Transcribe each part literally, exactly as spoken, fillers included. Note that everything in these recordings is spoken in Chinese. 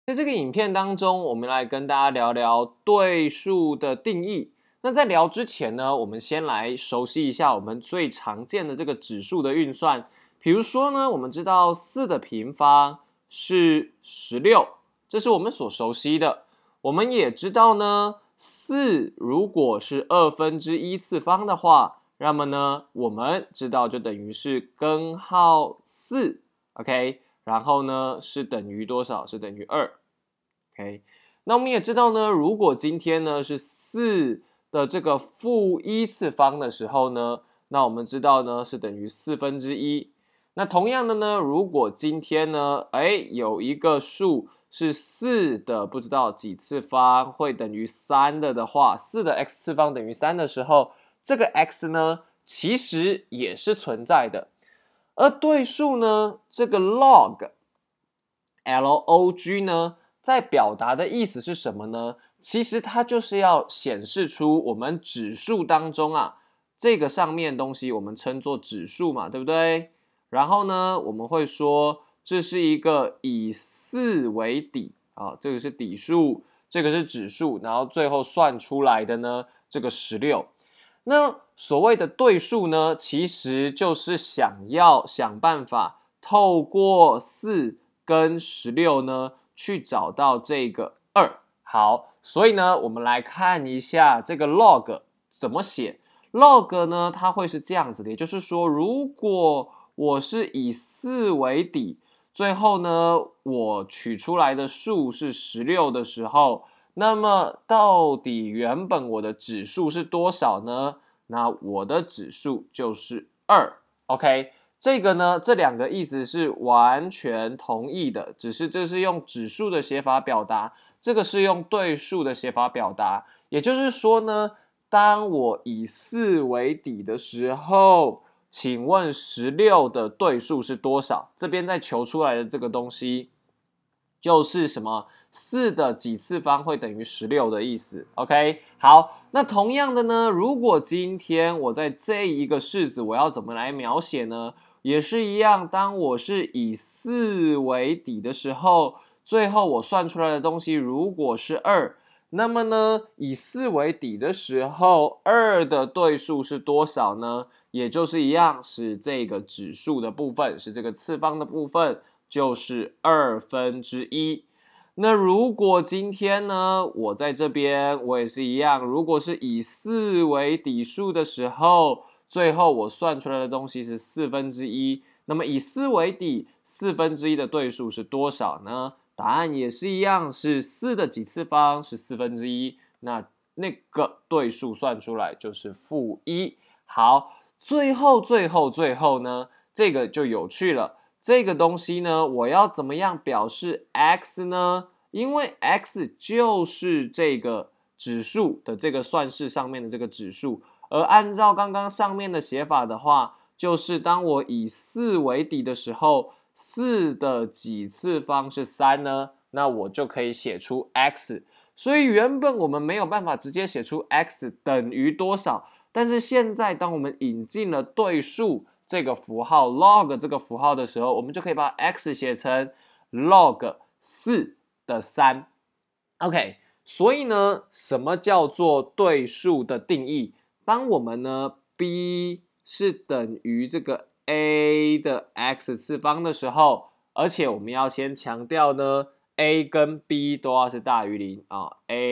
在这个影片当中，我们来跟大家聊聊对数的定义。那在聊之前呢，我们先来熟悉一下我们最常见的这个指数的运算。比如说呢，我们知道四的平方是十六，这是我们所熟悉的。我们也知道呢，四如果是二分之一次方的话，那么呢，我们知道就等于是根号四 ，OK。然后呢，是等于多少？是等于二 ，OK。那我们也知道呢，如果今天呢是四的这个负一次方的时候呢，那我们知道呢是等于四分之一。那同样的呢，如果今天呢，哎，有一个数是四的不知道几次方会等于三的的话，四的 x 次方等于三的时候，这个 x 呢其实也是存在的。而对数呢，这个 log L O G 呢，在表达的意思是什么呢？其实它就是要显示出我们指数当中啊，这个上面东西我们称作指数嘛，对不对？然后呢，我们会说这是一个以四为底啊，这个是底数，这个是指数，然后最后算出来的呢，这个十六。那所谓的对数呢，其实就是想要想办法透过四跟十六呢，去找到这个二。好，所以呢，我们来看一下这个 log 怎么写。log 呢，它会是这样子的，也就是说，如果我是以四为底，最后呢，我取出来的数是十六的时候，那么到底原本我的指数是多少呢？那我的指数就是二 ，OK。这个呢，这两个意思是完全同义的，只是这是用指数的写法表达，这个是用对数的写法表达。也就是说呢，当我以四为底的时候，请问十六的对数是多少？这边再求出来的这个东西就是什么？四的几次方会等于十六的意思 ，OK？ 好，那同样的呢，如果今天我在这一个式子，我要怎么来描写呢？也是一样，当我是以四为底的时候，最后我算出来的东西如果是二，那么呢，以四为底的时候，二的对数是多少呢？也就是一样，是这个指数的部分，是这个次方的部分，就是二分之一。那如果今天呢，我在这边我也是一样，如果是以四为底数的时候，最后我算出来的东西是四分之一。那么以四为底，四分之一的对数是多少呢？答案也是一样，是四的几次方是四分之一。那那个对数算出来就是负一。好，最后最后最后呢，这个就有趣了。这个东西呢，我要怎么样表示 x 呢？因为 x 就是这个指数的这个算式上面的这个指数，而按照刚刚上面的写法的话，就是当我以四为底的时候，四的几次方是三呢？那我就可以写出 x。所以原本我们没有办法直接写出 x 等于多少，但是现在当我们引进了对数这个符号 log 这个符号的时候，我们就可以把 x 写成 log 四的三。OK， 所以呢，什么叫做对数的定义？当我们呢 b 是等于这个 a 的 x 次方的时候，而且我们要先强调呢 a 跟 b 都要是大于零啊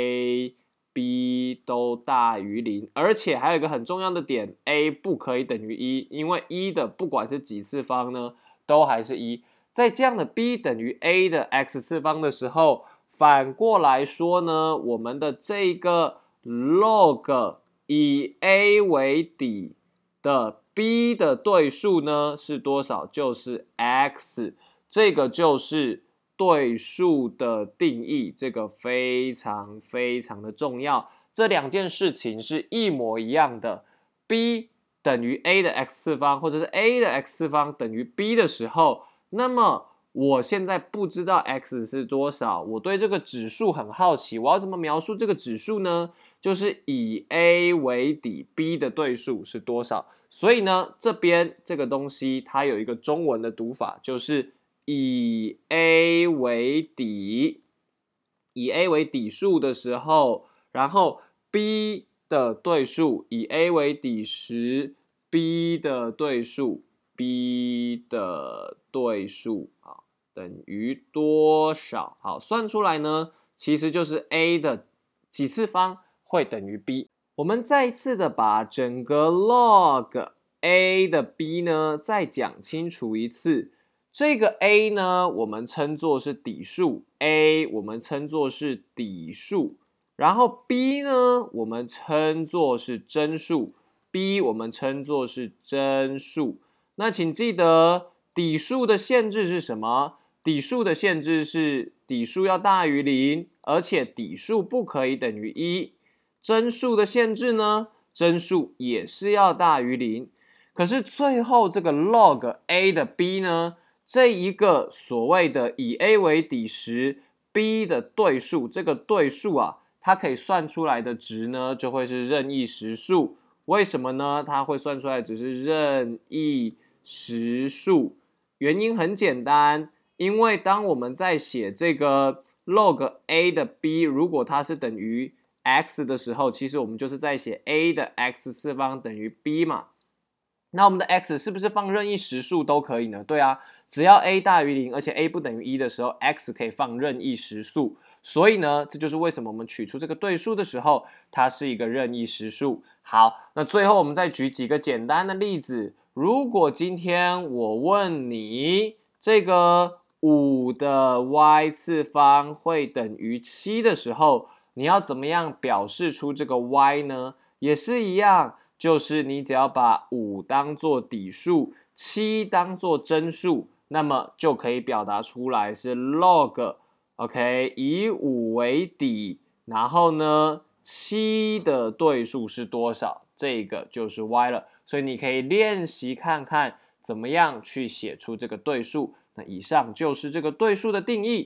，a、b 都大于零，而且还有一个很重要的点 ，a 不可以等于一，因为一的不管是几次方呢，都还是一。在这样的 b 等于 a 的 x 次方的时候，反过来说呢，我们的这个 log 以 a 为底的 b 的对数呢是多少？就是 x， 这个就是对数的定义，这个非常非常的重要。这两件事情是一模一样的 ，b 等于 a 的 x 次方，或者是 a 的 x 次方等于 b 的时候，那么我现在不知道 x 是多少，我对这个指数很好奇，我要怎么描述这个指数呢？就是以 a 为底 ，b 的对数是多少？所以呢，这边这个东西它有一个中文的读法，就是以 a 为底以 a 为底数的时候，然后 b 的对数以 a 为底十 ，b 的对数 b 的对数啊等于多少？好，算出来呢，其实就是 a 的几次方会等于 b。我们再一次的把整个 log a 的 b 呢再讲清楚一次。这个 a 呢，我们称作是底数 ，a 我们称作是底数，然后 b 呢，我们称作是真数 ，b 我们称作是真数。那请记得底数的限制是什么？底数的限制是底数要大于零，而且底数不可以等于一。真数的限制呢，真数也是要大于零。可是最后这个 log a 的 b 呢？这一个所谓的以 a 为底十 b 的对数，这个对数啊，它可以算出来的值呢，就会是任意实数。为什么呢？它会算出来只是任意实数，原因很简单，因为当我们在写这个 log a 的 b， 如果它是等于 x 的时候，其实我们就是在写 a 的 x 次方等于 b 嘛。那我们的 x 是不是放任意实数都可以呢？对啊，只要 a 大于零，而且 a 不等于一的时候 ，x 可以放任意实数。所以呢，这就是为什么我们取出这个对数的时候，它是一个任意实数。好，那最后我们再举几个简单的例子。如果今天我问你，这个五的 y 次方会等于七的时候，你要怎么样表示出这个 y 呢？也是一样。就是你只要把五当做底数，七当做真数，那么就可以表达出来是 log OK 以五为底，然后呢七的对数是多少？这个就是 y 了。所以你可以练习看看怎么样去写出这个对数。那以上就是这个对数的定义。